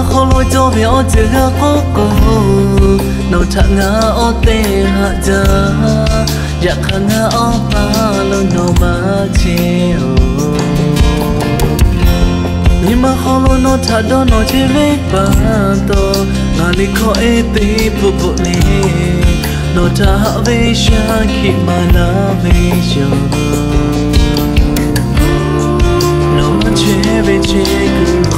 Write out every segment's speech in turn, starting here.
khó lối cho bé ở chưa có cô nấu thằng ngã ở tê hạ giờอยากขังออกมาแล้วโนมาเที่ยวนี่มาขอโลโนทัดโดนโนเชเวปาโตงาลิขอเอตีปุปุลีโนทาเวชาคิมาลาเวชโนมาเชเวเชกุข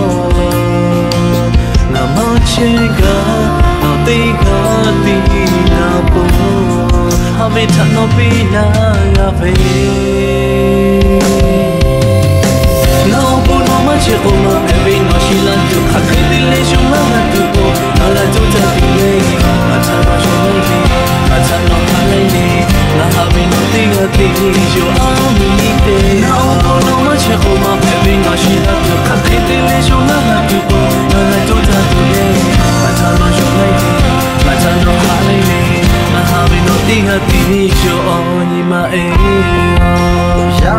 องามาเชกาโนตีกาตีนาปูHame thano pina ave No bono ma che oma baby no shila tu khakri le shula na tu ko ala tu ta tu le acha no shula ni acha no khala ni na have no ti ga ti jo ami te No bono ma che oma baby no shila tu khakri le shula na tu ko ala tu ta tu le acha no shula ni acha no khala ni Habi no tiga tijo ni ma Ya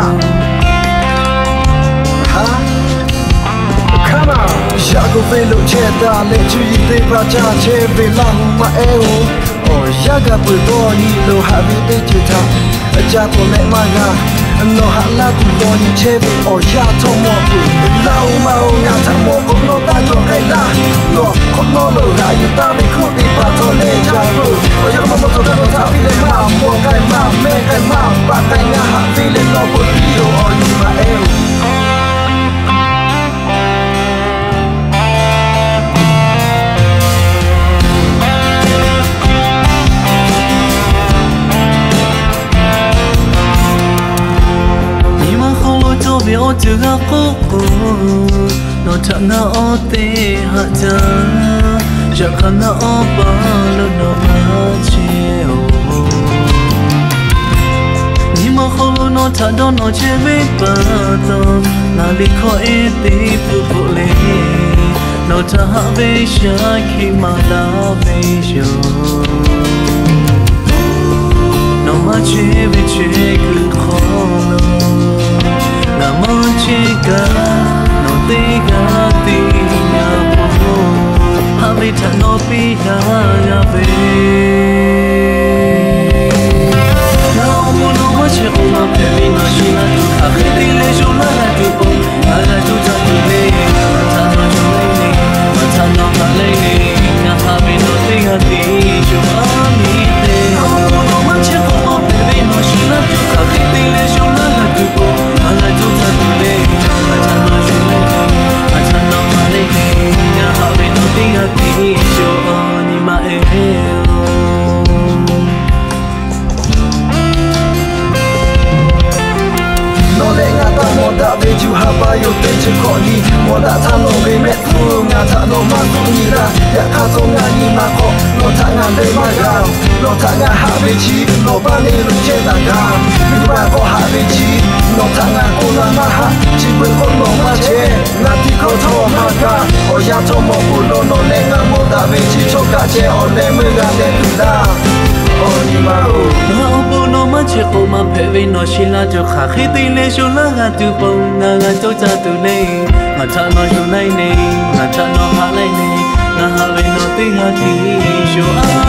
Ha Come on Ya go velo cheta le chui te pra cha che ve la ma Oh ya ga pu to ni lo habi te chuta Aja ko le ma ga No hala tu to ni che ve oh ya to mo pu La ma o nya ta mo ko no ta jo kai la No ko no lo ga yu ta me ku ti pa to le ja pu Oh ya mo to ga no ta pi le ma mo kai ma me kai ma pa kai nya ha pi le no pu ti yo oh ni ma Bio chưa có cô nó chẳng ngã tê hạ cha chẳng khăn ngã ba lo nó mà chiều nhưng mà không nó thà đó nó chơi với ba to là đi khỏi tê phụ phụ lệ nó thà về xa khi mà đã về rồi nó mà chơi với chơi cứ khó Namo chica no tiga tina po Habita no pina ave No ma che uma peri no shina tu Akhiti le shula la tu po Ala tu ta tu le Mata no shule le Mata no hale le Na habi no tiga tijo ami te No ma che uma peri no shina tu Akhiti le shula la tu po Ala tu ta tu le Mata no shule le Mata no hale le Na habi no tiga tijo ani ma No le nga ta mo da ve ju ha ba yo te che ko ni mo da ta no ve me fu nga ta no ma ko ni ra ya ka so nga ni ma ko no ta nga le ma ga no ta nga ha ve chi no ba ni lu che ta ga ni ba ko ha ve chi no ta nga ko na ma ha chi we ko no ma che na ti ko tho ma ga o ya to mo ko no le nga mo da ve chi cho ka che o le me ga le tu da No no ma che ko ma phe ve no shila jo kha khiti le shula ga tu pong nga ga cho cha tu le nga tha no shu nai ne nga tha no ha lai ne nga ha ve no ti ha ti shu a